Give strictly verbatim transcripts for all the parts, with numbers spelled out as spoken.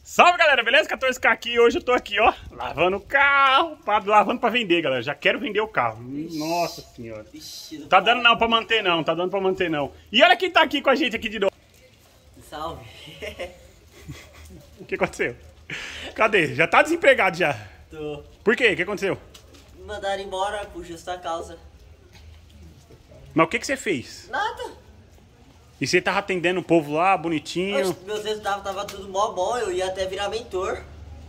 Salve galera, beleza? quatorze K aqui, hoje eu tô aqui ó, lavando o carro, pra, lavando pra vender galera, já quero vender o carro. Ixi, nossa senhora, Ixi, tá dando não pra manter não, tá dando pra manter não. E olha quem tá aqui com a gente aqui de novo. Salve. O que aconteceu? Cadê? Já tá desempregado já. Tô. Por quê? O que aconteceu? Me mandaram embora por justa causa. Mas o que que você fez? Nada. E você tava atendendo o povo lá, bonitinho? Oxe, meus resultados tava tudo mó bom, eu ia até virar mentor.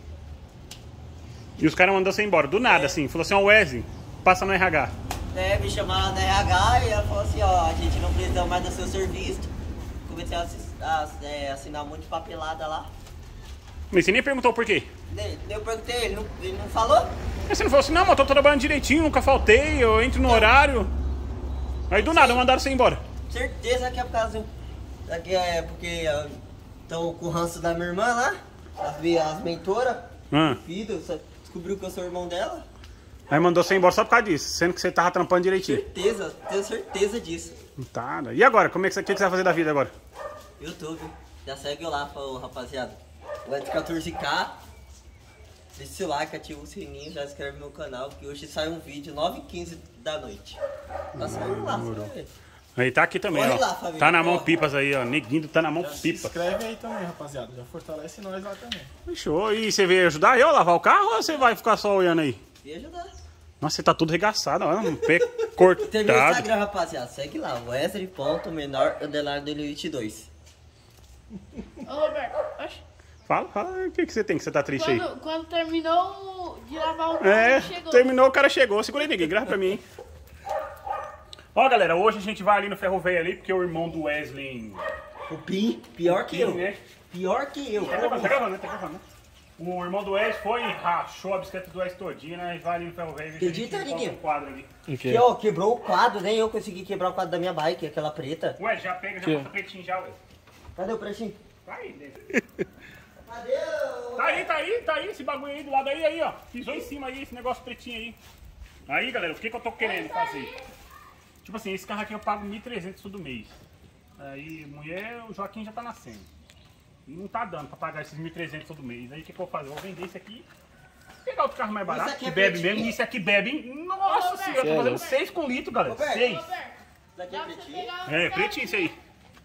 E os caras mandaram você embora, do nada é. assim, falou assim, ó Wesley, passa no R H. É, me chamaram no R H e ela falou assim, ó, a gente não precisa mais do seu serviço. Comecei a, a, a é, assinar um monte de papelada lá. Mas você nem perguntou por quê? Eu perguntei, ele não, ele não falou? Mas você não falou assim, não, mas eu tô trabalhando direitinho, nunca faltei, eu entro no horário. Aí do nada mandaram você embora. Certeza que é por causa do... Que é porque estão com o ranço da minha irmã lá, as, as mentoras, ah. filho, descobriu que eu sou irmão dela. Aí mandou você embora só por causa disso, sendo que você tava trampando direitinho. Certeza, tenho certeza disso. Tá, e agora? Como é que você, que que você vai fazer da vida agora? YouTube, já segue eu lá, falou, rapaziada. O Ed quatorze K, deixa o like, ativa o sininho, já inscreve no meu canal, que hoje sai um vídeo nove e quinze da noite. Nossa, vamos lá, família. Aí tá aqui também, Olha ó. lá, família, tá na mão ó. Pipas aí, ó. Neguinho tá na mão já Pipa. Se inscreve aí também, rapaziada. Já fortalece nós lá também. Fechou. E você veio ajudar eu a lavar o carro ou você vai ficar só olhando aí? E ajudar. Nossa, você tá tudo regaçado, ó. Um pé cortado. Tem meu Instagram, rapaziada. Segue lá, Wesley ponto menor underline dois mil e vinte e dois. Ô Roberto, oxe, Fala, fala. O que, que você tem que você tá triste quando, aí? quando terminou de lavar o carro, É, chegou. terminou, o cara chegou. Segura aí, ninguém. Grava pra mim, hein? Ó, galera, hoje a gente vai ali no Ferro Velho ali, porque o irmão do Wesley... O Pim, pior que Pim, eu. né? Pior que eu. Tá gravando, tá gravando, né? Tá gravando, né? O irmão do Wesley foi e rachou a bicicleta do Wesley todinha, né? E vai ali no Ferro Velho. Acredita, Niguinho? Um quadro ali. Que, ó, quebrou o quadro, nem eu consegui quebrar o quadro da minha bike, aquela preta. Ué, já pega, já Que? passa pretinho já, Wesley. Cadê o pretinho? Tá aí, né? Cadê o... Tá aí, tá aí, tá aí, esse bagulho aí do lado aí, aí, ó. Pisou em cima aí, esse negócio pretinho aí. Aí, galera, o que que eu tô querendo fazer? Tipo assim, esse carro aqui eu pago mil e trezentos todo mês. Aí, mulher, o Joaquim já tá nascendo. E não tá dando pra pagar esses mil e trezentos todo mês. Aí, o que que eu vou fazer? Eu vou vender esse aqui, pegar outro carro mais barato, aqui que é bebe pretinho? mesmo. E esse aqui bebe, hein? Nossa senhora, eu tô fazendo seis com litro, galera. Roberto. seis. Roberto, Daqui é dá pra você pretinho? pegar É, um pretinho isso aí.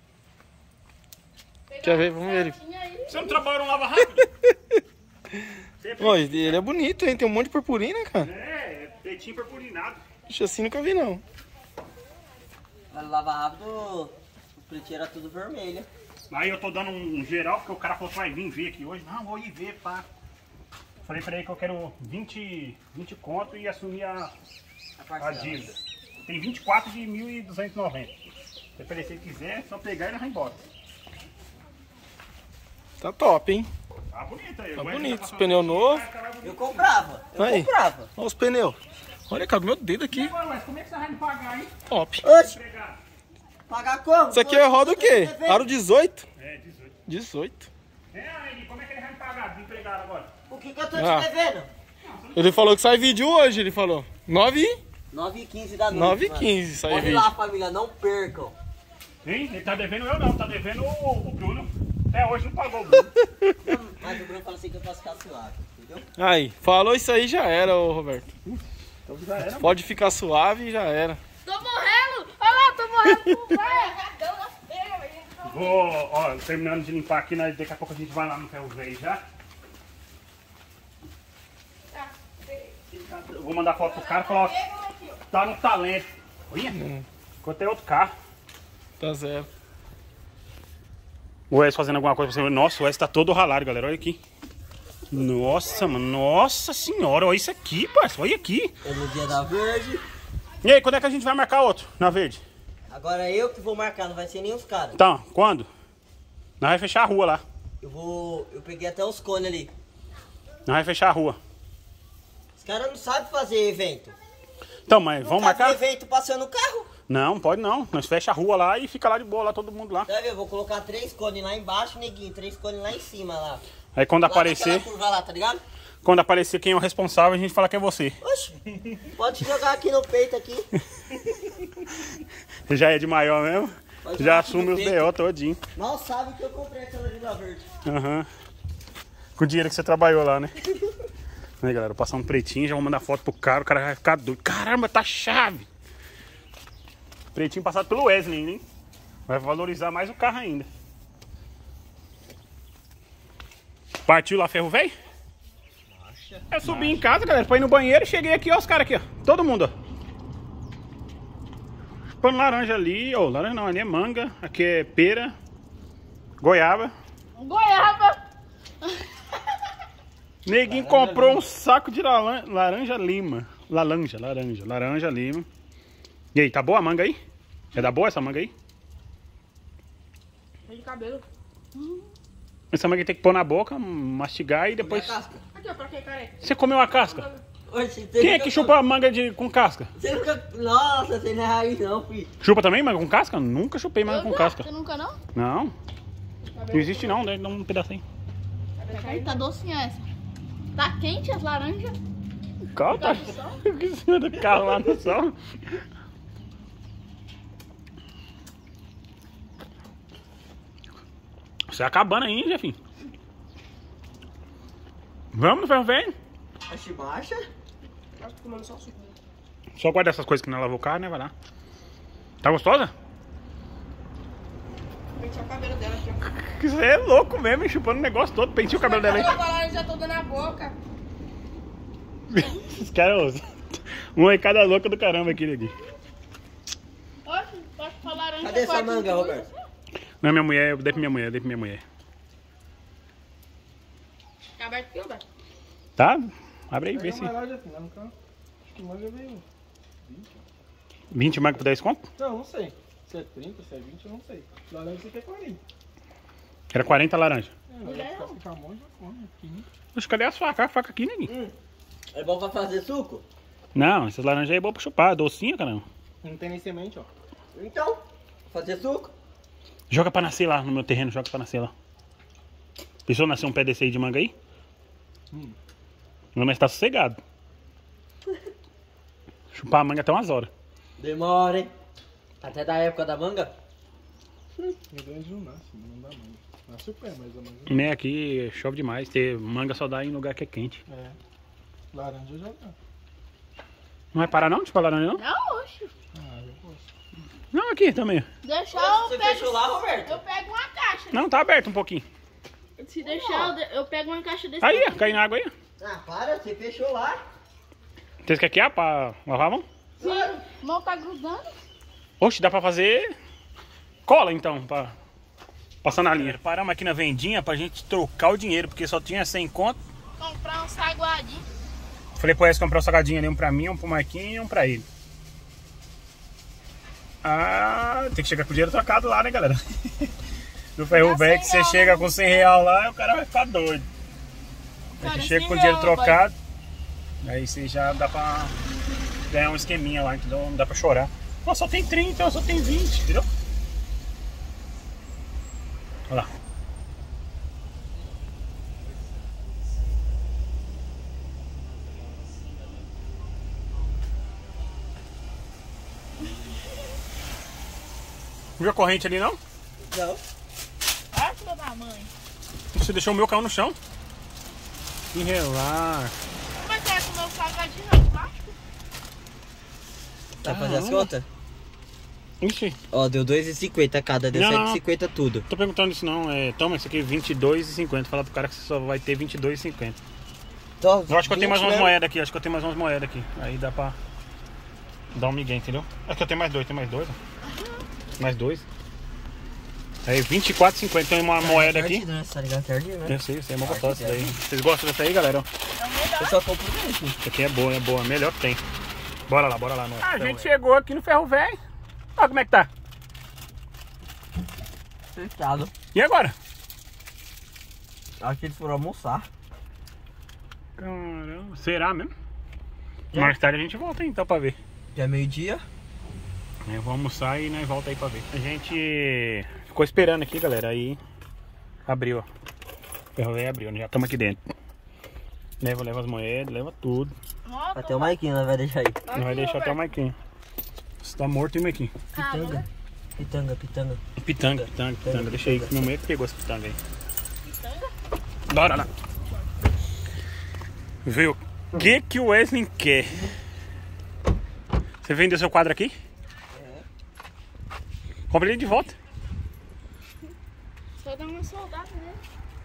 pegar Quer ver? um Vamos ver ele. certinho aí. Você não trabalha, não lava rápido? Você é Pô, pretinho, ele é bonito, hein? Tem um monte de purpurina, cara. é, é pretinho purpurinado. Deixa assim, nunca vi, não. Mas lava rápido, o pretinho era tudo vermelho. Aí eu tô dando um geral, porque o cara falou que vai vir ver aqui hoje. Não, vou ir ver, pá. Falei pra ele que eu quero vinte, vinte conto e assumir a, a dívida. Tem vinte e quatro de mil e duzentos e noventa. Se ele quiser, é só pegar e nós vamos embora. Tá top, hein? Tá bonito aí. Tá O Wesley bonito, passando os pneus aqui, novos. o cara vai bonito. Eu comprava, eu Aí. comprava. Olha os pneus. Olha, cara, meu dedo E aqui. agora, Wesley, como é que você vai me pagar, hein? Top. Oxe, Empregado. pagar como? Isso aqui é roda o quê? Aro dezoito? É, dezoito. dezoito. É, aí, como é que ele vai me pagar de empregado agora? O que que eu tô Ah. te devendo? Ele falou que sai vídeo hoje, ele falou. nove nove e quinze da noite, nove e mano. quinze sai Pode ir vídeo. lá, família, não percam. Hein? Ele tá devendo eu não, tá devendo o, o Bruno. Até hoje não pagou o Bruno. Mas o Bruno fala assim que eu posso ficar suave, entendeu? Aí, falou isso aí, já era, ô Roberto. Então já era. Pode ficar suave e já era. Tô morrendo! Olha lá, tô morrendo com o velho! Vou, ó, terminando de limpar aqui, nós, daqui a pouco a gente vai lá no Ferro Velho já. Eu vou mandar foto pro cara e falar, ó, tá no talento. Olha, enquanto tem outro carro. Tá zero. O Wes fazendo alguma coisa pra você. Nossa, o Wes tá todo ralado, galera, olha aqui. Nossa, mano, nossa senhora, olha isso aqui, parça, olha aqui. É no dia da verde. E aí, quando é que a gente vai marcar outro, na verde? Agora eu que vou marcar, não vai ser nem os caras. Então, quando? Nós vamos fechar a rua lá. Eu vou. Eu peguei até os cones ali. Nós vamos fechar a rua. Os caras não sabem fazer evento. Então, mas vamos Nunca vi marcar? evento passando o carro. Não, pode não. Nós fecha a rua lá e fica lá de boa, lá todo mundo lá. Deve, eu vou colocar três cones lá embaixo, neguinho. Três cones lá em cima lá. Aí quando Lá aparecer, naquela curva lá, tá ligado? quando aparecer quem é o responsável, a gente fala que é você. Oxe, pode jogar aqui no peito aqui. Já é de maior mesmo? Pode Já jogar aqui assume no os peito. B O todinho. Mal sabe que eu comprei aquela Vila Verde. Aham. Com o dinheiro que você trabalhou lá, né? Aí, galera, vou passar um pretinho, já vou mandar foto pro cara, o cara vai ficar doido. Caramba, tá chave! Pretinho passado pelo Wesley, hein? Vai valorizar mais o carro ainda. Partiu lá, ferro velho? Eu subi em casa, galera, pra ir no banheiro e cheguei aqui, ó, os caras aqui, ó. Todo mundo, ó. Pano laranja ali, ó. Laranja não, ali é manga. Aqui é pera. Goiaba. Goiaba. Neguinho comprou um saco de laranja, laranja lima. Laranja, laranja, laranja lima. E aí, tá boa a manga aí? É da boa essa manga aí? De cabelo. Essa manga tem que pôr na boca, mastigar e depois... Casca. Aqui, ó, pra quem, careca? Você comeu a casca? Oxe, Quem é que chupa a manga de, com casca? Você nunca... Nossa, você não é raiz não, filho. Chupa também manga com casca? Nunca chupei manga Eu com não. casca. Você nunca não? Não. Não existe não, né? Dá um pedacinho. Aí tá docinha essa. Tá quente as laranjas. Calma, tá em cima do carro lá no sol. Você é acabando aí, Jefinho. Vamos no ferro velho? A chibacha? Acho que tomando só suco. Só guarda essas coisas que não lavou o carro, né? Vai lá. Tá gostosa? Pentear o cabelo dela aqui, ó. Você é louco mesmo, hein? Chupando o negócio todo. Penteia o cabelo dela aí. A laranja toda na boca. Esses caras... Uma em cada louca do caramba aqui, aqui. Oxe, pode falar laranja. Cadê essa pode manga, tudo. Roberto? Não, minha mulher, eu dei pra minha mulher, eu dei pra minha mulher. Tá aberto aqui, Roberto? Tá? Abre aí, vê Pega se... mais lá, já, filho, não, cara. Acho que manga veio vinte. vinte mangos por dez conto? Não, não sei. Se é trinta, se é vinte, eu não sei. Laranja você quer quarenta. Era quarenta laranja. É, mas vai ficar com a mão já come. Aqui. Oxe, cadê as facas? A faca aqui, neguinho. Hum. É bom pra fazer suco? Não, essas laranjas aí é boa pra chupar. Docinha, caramba. Não tem nem semente, ó. Então, fazer suco? Joga pra nascer lá no meu terreno, joga pra nascer lá. Pensou nascer um pé desse aí de manga aí? Hum. Não, mas tá sossegado. Chupar a manga até umas horas. Demora, hein? Até da época da manga? Meu Deus, não nasce, não dá manga. Nasce o pé, mas a manga. Nem aqui chove demais. Ter manga só dá em lugar que é quente. É. Laranja já dá. Não vai parar não de chupar laranja não? Não, oxe. Ah, eu posso. Não, aqui também. Deixar eu Você pego... fechou lá, Roberto? Eu pego uma caixa. Não, tá aberto um pouquinho. Se deixar, eu, de- eu pego uma caixa desse. Aí, ó, tamanho. cai na água aí. Ah, para, você fechou lá. Vocês querem que é pra lavar a mão? Sim, mão tá grudando. Oxe, dá pra fazer cola então, pra passar na linha. Paramos aqui na vendinha pra gente trocar o dinheiro, porque só tinha cem conto. Comprar um saguadinho. Falei pro Wes comprar um salgadinho ali, um pra mim, um pro Marquinhos e um pra ele. Ah, tem que chegar com o dinheiro trocado lá, né, galera? Do ferro velho que você real, chega né? com cem real lá e o cara vai ficar doido. Aí Cara, você chega cem com o dinheiro real, trocado, aí você já dá pra ganhar um esqueminha lá, entendeu? Não dá pra chorar. Nossa, só tem trinta, só tem vinte, entendeu? Olha lá. Viu a corrente ali não? Não. Olha filho da mãe. Você deixou o meu carro no chão. E relaxa. Mas é que o meu salgadinho é plástico. Vai fazer as Caramba. contas? Ixi, Ó, deu dois e cinquenta cada, deu Não, sete não. e cinquenta tudo. tô perguntando isso não. É, toma isso aqui, vinte e dois e cinquenta. Fala pro cara que você só vai ter vinte e dois e cinquenta. Então, Eu acho que eu tenho mais vinte, umas né? moedas aqui, acho que eu tenho mais umas moedas aqui. Aí dá pra dar um migué, entendeu? Acho que eu tenho mais dois, tem mais dois, ó. Mais dois. Aí vinte e quatro e cinquenta, tem uma moeda aqui. Certinho, né? Tá ligado certinho, né? Eu sei, eu sei, é uma gostosa essa daí. Vocês gostam dessa aí, galera? Eu só compro desse. Essa aqui é boa, é boa, melhor que tem. Bora lá, bora lá. No... A gente chegou aqui no ferro velho. Olha como é que tá. Fechado. E agora? Acho que eles foram almoçar. Caramba, será mesmo? Mais tarde a gente volta aí, então pra ver. Já é meio-dia. Eu vou almoçar e nós volta aí pra ver. A gente ficou esperando aqui, galera. Aí abriu, ó. O ferro velho abriu, já estamos aqui dentro. Leva, leva as moedas, leva tudo. Nossa, Até o Maiquinho nós vai deixar aí. Não vai deixar até o Maiquinho. Você tá morto, hein, Maiquinho? Pitanga. Pitanga, pitanga. Pitanga, pitanga, pitanga. Deixa aí que minha mulher que pegou essa pitanga aí. Bora lá. Ver o que que o Wesley quer. Você vendeu seu quadro aqui? É. Compra ele de volta. Só dá uma soldada, né?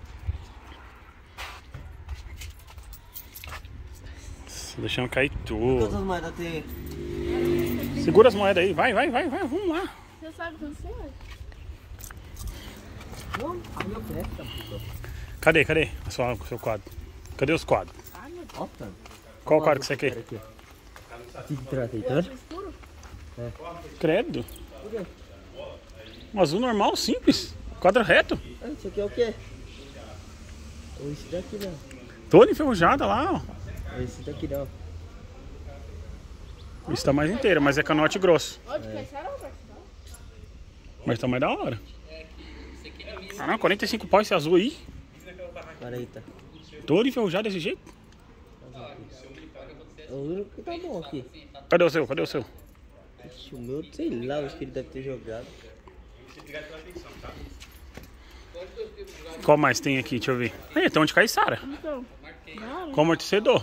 Tô deixando cair tudo. Quantas moedas tem? Segura as moedas aí. Vai, vai, vai, vai. Vamos lá. Você sabe quanto é? Não, meu presta, puta. Cadê, cadê o seu, o seu quadro? Cadê os quadros? Nossa. Qual quadro que você quer? Aqui, ó. Que trata aí, tá? Escuro? Credo. Um azul normal, simples. Quadro reto. Ah, isso aqui é o quê? Ou esse daqui não. Toda enferrujada lá, ó. Ou esse daqui não. Isso tá mais inteiro, mas é canote grosso. Ó, de Caixara, Roberto? Mas tá mais da hora. Ah, quarenta e cinco pau esse azul aí. quarenta. Todo enferrujado desse jeito. É o único que tá bom aqui. Cadê o seu? Cadê o seu? Ixi, o meu, sei lá, acho que ele deve ter jogado. Qual mais tem aqui? Deixa eu ver. Aí, tem um de caiçara. Então. Não, Com amortecedor.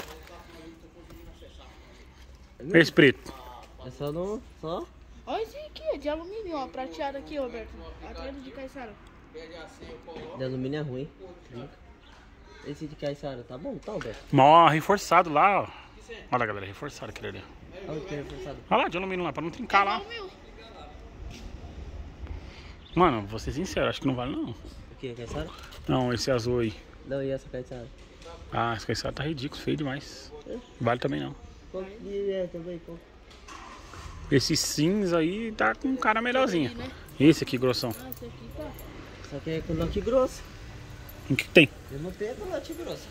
Esse preto. É só no. Só? olha esse aqui, é de alumínio, ó. Prateado aqui, Roberto. Atrás do de Caixara. De alumínio é ruim. Esse de Caixara, tá bom, tá, Alberto? Ó, reforçado lá, ó. Olha, galera, reforçado aquele ali. Olha o que é reforçado. Olha lá, de alumínio lá, pra não trincar lá. Mano, vou ser sincero, acho que não vale não. O que, Caixara? Não, esse azul aí. Não, e essa Caixara? Ah, esse caiçara tá ridículo, feio demais. Vale também não. Qual que é também? Qual? Esse cinza aí tá com um cara melhorzinho. Né? Esse aqui, grossão. Ah, esse aqui tá. Só que é com lote grosso. O que que tem? Eu não tenho com lote grosso.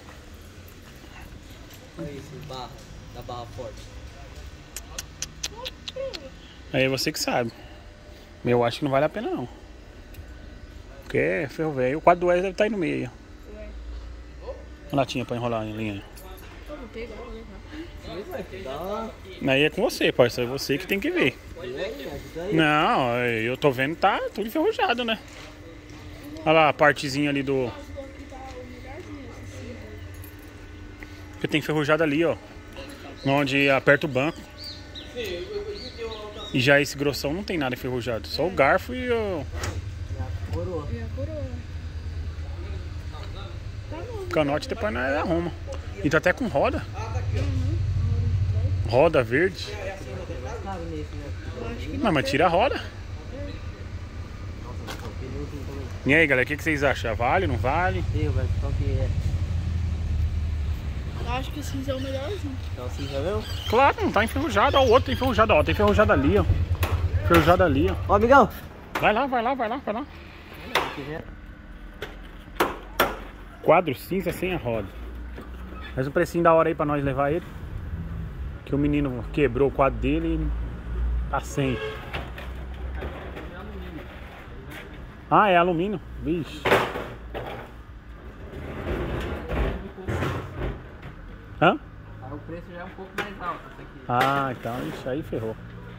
Olha isso, barra. Da barra forte. Aí é você que sabe. Eu acho que não vale a pena não. Porque é ferro velho. O quadro do Wesley deve estar aí no meio aí, ó. Uma latinha pra enrolar em linha. Eu vou pegar, vou levar. Dá. Aí é com você, parceiro. É você que tem que ver. Não, eu tô vendo que tá tudo enferrujado, né? Olha lá a partezinha ali do... Porque tem enferrujado ali, ó. Onde aperta o banco. E já esse grossão não tem nada enferrujado. Só o garfo e o... Coroa. E a coroa. o canote depois nós arruma. E tá até com roda. Roda verde. Cabe nesse, né? Eu acho que Não, mas tira a roda. E aí, galera, o que, que vocês acham? Vale, não vale? Eu, velho, qual que é? eu acho que o cinza é o melhorzinho. Então assim, já viu? Claro, não tá enferrujado. Ó, o outro tá enferrujado, ó. Tem enferrujado ali, ó. Enferrujado ali, ó. Ó, amigão. Vai lá, vai lá, vai lá, vai lá. Se quiser. Quadro cinza sem a roda. Faz um precinho da hora aí pra nós levar ele. Que o menino quebrou o quadro dele e tá sem. Ah, é alumínio. Vixe. Hã? Aí o preço já é um pouco mais alto esse aqui. Ah, então isso aí ferrou.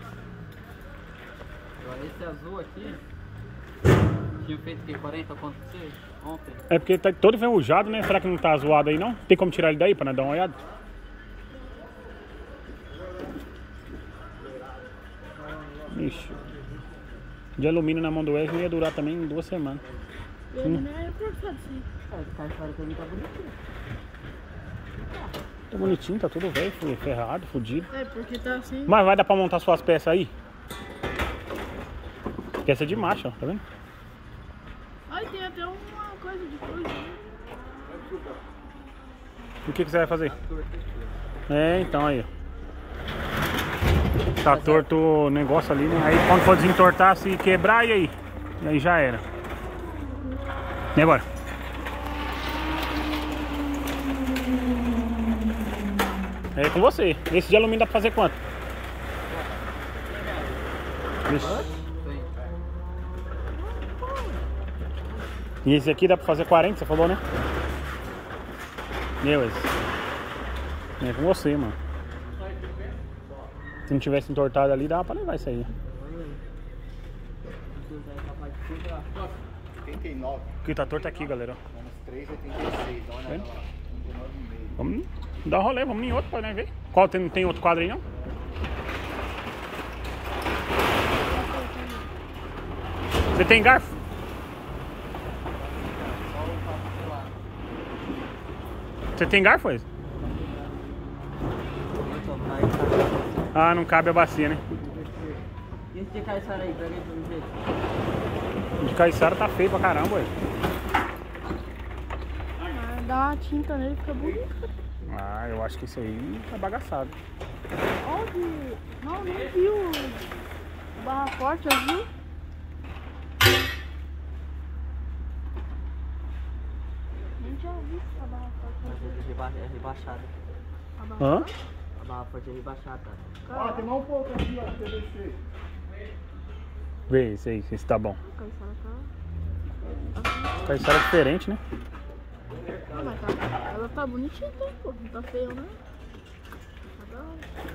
Agora esse azul aqui, tinha feito o quê? quarenta conto pra você? Ontem? É porque tá todo enferrujado, né? Será que não tá zoado aí não? Tem como tirar ele daí pra nós dar uma olhada? Ixi. De alumínio na mão do Wesley ia durar também duas semanas. E ele não é cortado, sim. É, o Caixara também tá bonitinho. Tá bonitinho, tá tudo velho, ferrado, fudido. É, porque tá assim. Mas vai dar pra montar suas peças aí? Peça de macho, ó, tá vendo? Ai, tem até uma coisa de coisa. O que, que você vai fazer? É, então aí, ó. Tá torto o negócio ali, né? Aí quando for desentortar, se quebrar, e aí? E aí já era. E agora? É com você. Esse de alumínio dá pra fazer quanto? Vixe. E esse aqui dá pra fazer quarenta, você falou, né? Meu, esse. É com você, mano. Se não tivesse entortado ali, dava pra levar isso aí. oitenta e nove. O que tá torto aqui, galera. Menos três, oitenta e seis. Olha lá. vinte e nove e meio. Vamos dar um rolê, vamos em outro pra né, ver. Qual tem, não tem outro quadro aí não? Você tem garfo? Você tem garfo, Wes? Ah, não cabe a bacia, né? E esse de caiçara aí, pega aí pra mim ver. De caiçara tá feio pra caramba, Wes. Ah, dá uma tinta nele, fica bonito. Ah, eu acho que isso aí tá bagaçado. Onde? Não, nem viu o Barra Forte, eu vi. Nem tinha visto a Barra Forte. É rebaixada. A Barra Hã? Forte? A barra forte é rebaixada. Ó, tem mais um pouco aqui, ó, P V C. Vê isso aí, se tá bom. A Caiçara tá... Caiçara é diferente, né? Ah, mas tá... ela tá bonitinha, né, pô. Não tá feio, né? Tá da hora.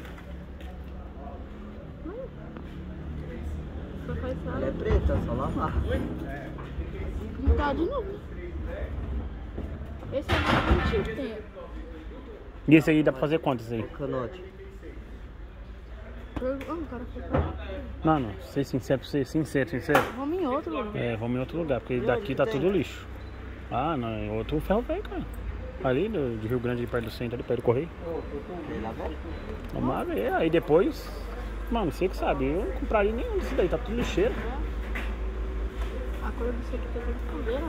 Hum. Essa Ela é Caiçara preta, só lavar. não tá de novo. Esse é o mais bonitinho que tem. E esse aí dá pra fazer quantos aí? Canote. Ah, o cara foi pra... Não, não, ser sincero pra você, sincero, sincero. Vamos em outro, mano. É, vamos em outro lugar, porque daqui tá tudo lixo. Ah, não, é outro ferro velho, cara. Ali do, de Rio Grande, perto do centro, ali perto do Correio. Tem lá, velho? Vamos lá ver, aí depois... Mano, você que sabe, eu não compraria nenhum desse daí, tá tudo lixeiro. A cor disso aqui tá tudo cadeira.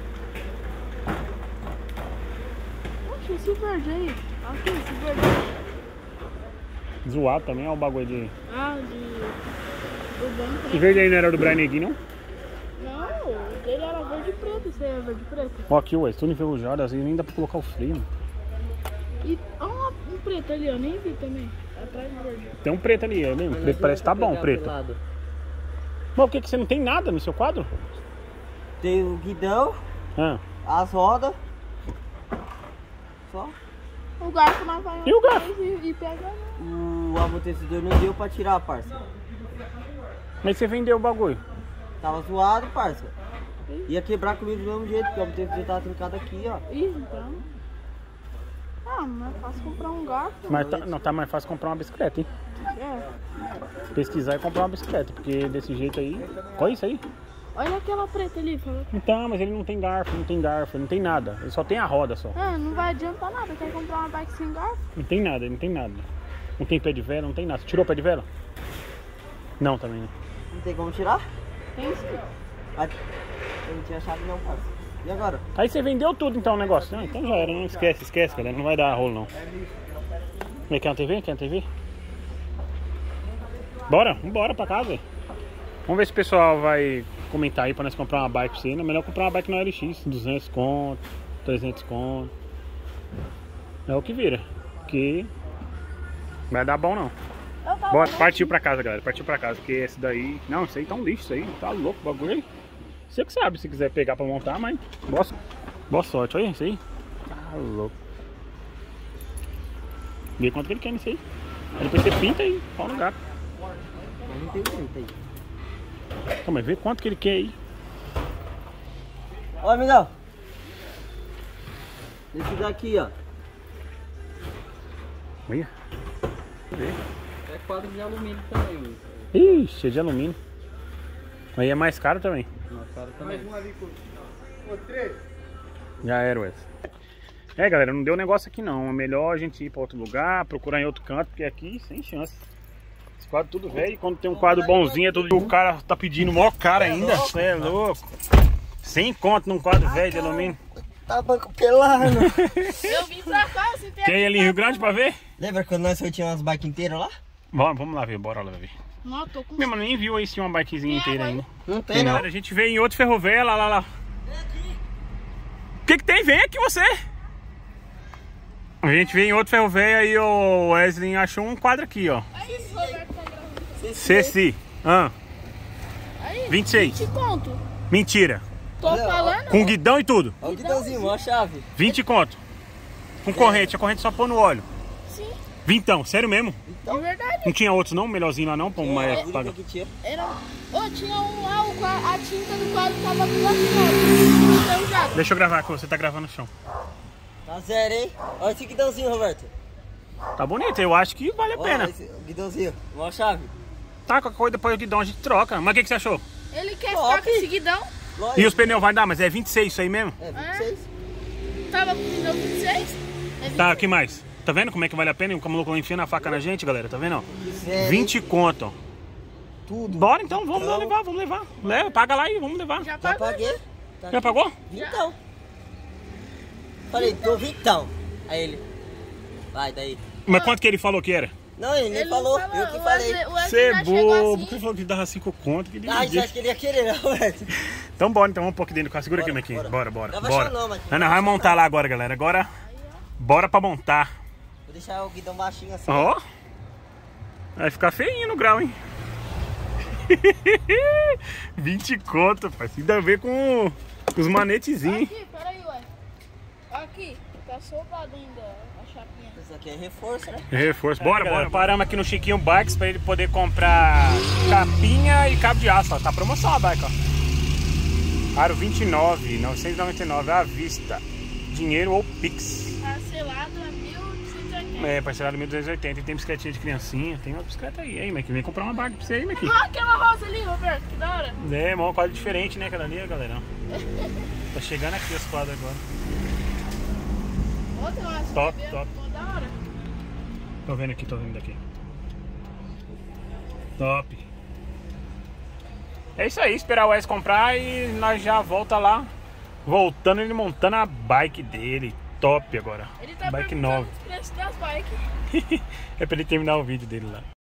Oxe, esse verde aí. Aqui, esse verde aí. Zoado também, olha o bagulho de... Ah, de... do banco, Esse né? verde aí não era do Brian Neguinho, não? Não, o dele era verde e preto. Esse aí é verde e preto. Ó, aqui, ué, tudo enferrujado, assim, nem dá pra colocar o freio. E olha um preto ali, eu nem vi também. Atrás do verde. Tem um preto ali, é mesmo? Preto parece que tá bom, preto. Mas por que que você não tem nada no seu quadro? Tem o guidão, Ah. as rodas. Só. O garfo nós vai E o garfo? e, e pega. O amortecedor não deu pra tirar, parça. Mas você vendeu o bagulho. Tava zoado, parça. Ia quebrar comigo do mesmo jeito, porque o amortecedor tava trincado aqui, ó. Ih, então. Ah, não é fácil comprar um garfo. Mas tá, não tá mais fácil comprar uma bicicleta, hein? É. Pesquisar e comprar uma bicicleta, porque desse jeito aí... Olha isso aí. Olha aquela preta ali, fala. Então, mas ele não tem garfo, não tem garfo, não tem nada. Ele só tem a roda só. Ah, não vai adiantar nada. Quer comprar uma bike sem garfo? Não tem nada, ele não tem nada. Não tem pé de vela, não tem nada. Você tirou o pé de vela? Não, também não. Não tem como tirar? Tem sim. Ah, eu não tinha chave não, parça. E agora? Aí você vendeu tudo então o negócio. Não, então já era, não esquece, esquece, galera. Não vai dar rolo não. Quer uma T V? Quer uma T V? Bora, vambora pra casa. Véio. Vamos ver se o pessoal vai comentar aí pra nós comprar uma bike pra você. É melhor comprar uma bike na L X, duzentos conto, trezentos conto. É o que vira. Que vai dar bom não. Eu tava Bora, vendo partiu pra casa, galera. Partiu pra casa, porque esse daí... Não, isso aí tá um lixo, isso aí. Tá louco o bagulho aí. Você que sabe se quiser pegar pra montar, mas... Boa, boa sorte, olha isso aí. Tá louco. Vê quanto que ele quer nisso aí. Aí depois você pinta aí, pau no gato. Mas não tem trinta aí. Então, mas vê quanto que ele quer aí. Ó, amigão. Esse daqui, ó. Olha. Vê. É quadro de alumínio também, Luiz. Ixi, é de alumínio. Aí é mais caro também. Mais caro também. Já era, Wes. É, galera, não deu negócio aqui não. É melhor a gente ir pra outro lugar, procurar em outro canto, porque aqui sem chance. Esse quadro tudo velho. E quando tem um quadro bonzinho, é tudo. O cara tá pedindo maior cara ainda. Você é louco. Sem conto num quadro velho de alumínio. Tá banco pelando. Eu vim pra cá, você tem. Quer ir ali em Rio Grande pra ver? Lembra quando nós sortíamos umas bikes inteiras lá? Bora, vamos lá ver, bora lá ver. Não, tô com. Meu mano, nem viu aí se uma bikezinha inteira ainda. Não tem, não. A gente veio em outro ferrovia, lá, lá, lá. O que que tem? Vem aqui você. A gente veio em outro ferrovia e o Wesley achou um quadro aqui, ó. Aí, esse Roberto tá gravando. Ceci. Ah, Aí, vinte e seis. vinte conto. Mentira. Tô falando. Com guidão e tudo. Olha o guidãozinho, ó a chave. vinte conto. Com corrente, a corrente só pôr no óleo. Sim, Vintão, sério mesmo? de verdade. Não tinha outros não, melhorzinho lá não, pra uma É, época paga. que tinha. Era. Ô, tinha um lá, o qua- a tinta do quadro tava do outro lado. Já. Deixa eu gravar aqui, você tá gravando no chão. Tá zero, hein? Olha esse guidãozinho, Roberto. Tá bonito, eu acho que vale a Olha pena. esse guidãozinho. Uma chave. Tá, qualquer coisa depois o guidão a gente troca. Mas o que, que você achou? Ele quer Top. ficar com esse guidão. Lógico. E os pneus vai dar, mas é vinte e seis isso aí mesmo? É, vinte e seis. Tava com o pneu vinte e seis. É Tá, o que mais? Tá vendo como é que vale a pena? E o maluco enfiando a faca na gente, galera, tá vendo? ó? Zero. vinte conto. Tudo. Bora então, vamos lá Então. levar, vamos levar. Leva, paga lá e vamos levar. Já Já pagou. paguei. Tá Já pagou? Vintão. Falei, tô vintão. Aí ele. Vai, daí. Mas quanto que ele falou que era? Não, ele nem Ele falou, falou, eu que o falei. Wesley- o Wesley Você é já chegou bobo, assim. porque ele falou que dava cinco conto. Que ele Ah, já acho que ele ia querer, né, Roberto? Então bora, então vamos um pouco dentro do carro. Segura Bora, aqui, Mequinho. bora. Bora, bora, Leva bora. chão não, Mequinho. Não, não, vai montar lá agora, galera. Agora, bora pra montar. Vou deixar o guidão baixinho assim. Ó. Vai ficar feinho no grau, hein? vinte conto, pai. Ainda a ver com os manetezinhos. Aqui, peraí, ué. Aqui, tá soldado ainda a chapinha. Isso aqui é reforço, né? Reforço. Bora, bora. Paramos aqui no Chiquinho Bikes pra ele poder comprar capinha e cabo de aço. Ó. Tá promoção a bike, ó. Aro vinte e nove mil novecentos e noventa e nove à vista. Dinheiro ou Pix. Parcelado a mil cento e oitenta. É, parcelado mil duzentos e oitenta. E tem bicicletinha de criancinha. Tem uma bicicleta aí, aí, Maqui. Vem comprar uma bike pra você aí, Maqui. Ah, aquela rosa ali, Roberto, que da hora. É, uma quadra diferente, né, aquela ali, galera. Tá chegando aqui as quadras agora. Outra, eu acho Top, que é top. uma da hora. Tô vendo aqui, tô vendo daqui. Top. É isso aí, esperar o Wes comprar e nós já volta lá. Voltando ele montando a bike dele. Top agora. Ele tá Bike perguntando nova. os preços das bikes. É pra ele terminar o vídeo dele lá.